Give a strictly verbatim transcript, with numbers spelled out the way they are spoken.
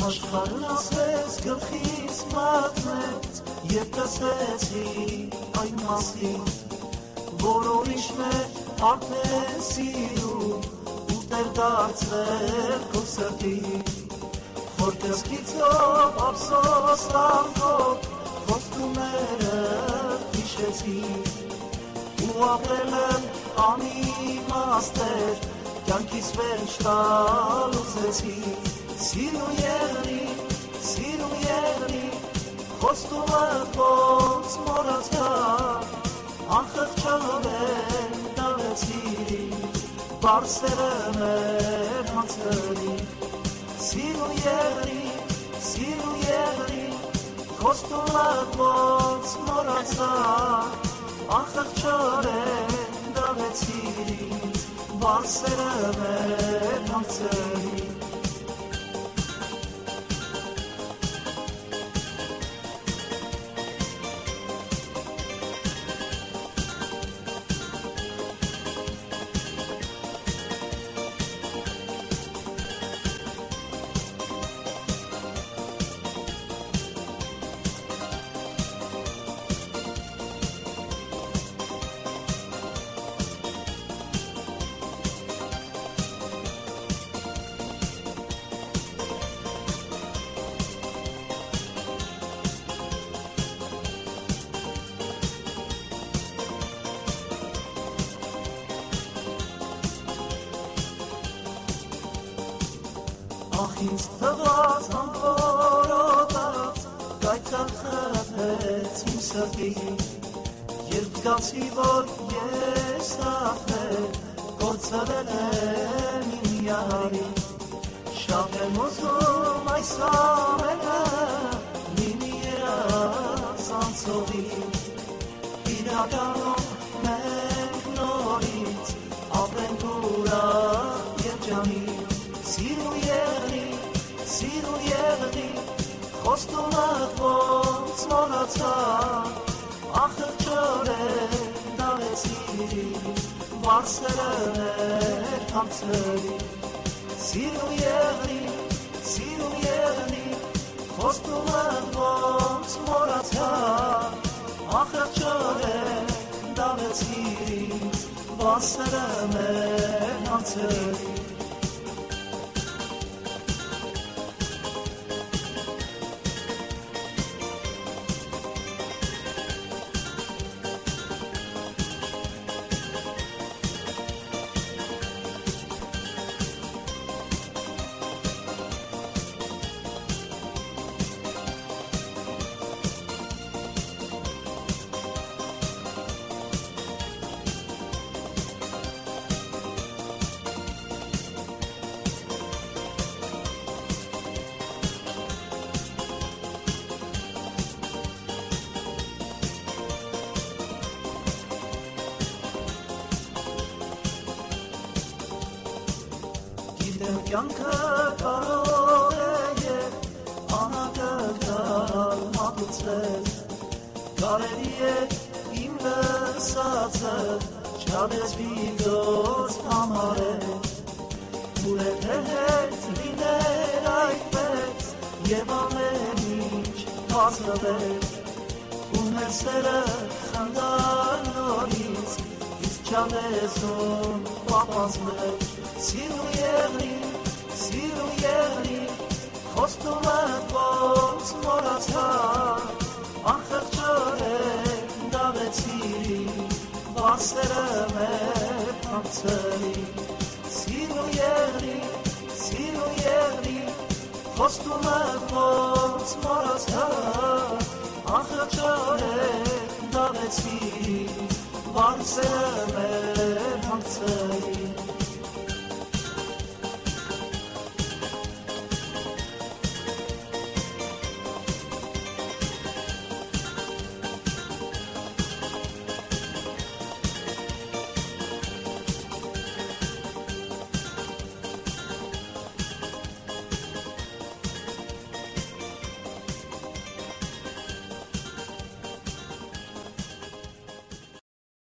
Աշխարհն ասես գլխիս մատնեց, երբ տեսեցի այն մասին, որ ուրիշն է արդեն սիրում, ուտել դարձրել քո սրտին, որ կրծքիցով ափսոս տանքով խոստումները հիշեցի, ու ապրել եմ անիմաստ էր, կյանքիս վերջ տալ ուզեցի, սիրու եղնի, սիրու եղնի, խոստումը ոնց մոռացա, անխղճաբեր տվեցի, բարձրը մեր հանցրի, սիրու եղնի, սիրու եղնի, խոստումը ոնց մոռացա, անխղճաբեր տվեցի, բարձրը մեր հանցրի. Ախ ինձ թվաց անքորոտած, կայծան խրատեց իմ սրտին, երբ զգացի, որ ես ախր կորցրել եմ իմ յարին, շատ եմ ուզում այս ամենը լինի երազանցողին, իրականում մենք նորից ապրենք ուրախ երջանիկ. Սիրու եղնի, սիրու եղնի, խոստումը ոնց մոռացա, ախղճորեն տվեցի, բարձրը մեր հանցրի. Սիրու եղնի, սիրու եղնի, խոստումը ոնց մոռացա, ախղճորեն տվեցի, բարձրը մեր հանցրի. Կյանքը կարող է և անակնկալ մատուցել, կարելի է իմ լսածը չադեսվի դոց համարել, ուր է թե հետ լիներ այդպես և ամեն ինչ հասնվել, ու մեր սերը խնդար նորից, իսկ չադեսում պապանցնել. Սիրու եղնի, սիրու եղնի, խոստումը ոնց մոռացա, անխղճորեն տվեցի, բարձրը մեր հանցրի. Սիրու եղնի, սիրու եղնի, խոստումը ոնց մոռացա, անխղճորեն տվեցի, բարձրը մեր